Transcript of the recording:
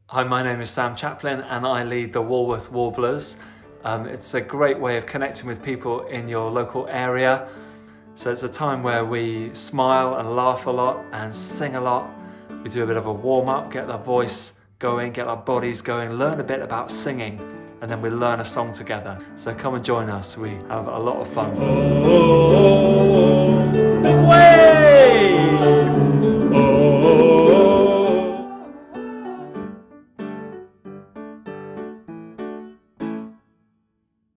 Hi, my name is Sam Chaplin and I lead the Walworth Warblers. It's a great way of connecting with people in your local area. So it's a time where we smile and laugh a lot and sing a lot. We do a bit of a warm-up, get our voice going, get our bodies going, learn a bit about singing, and then we learn a song together. So come and join us, we have a lot of fun.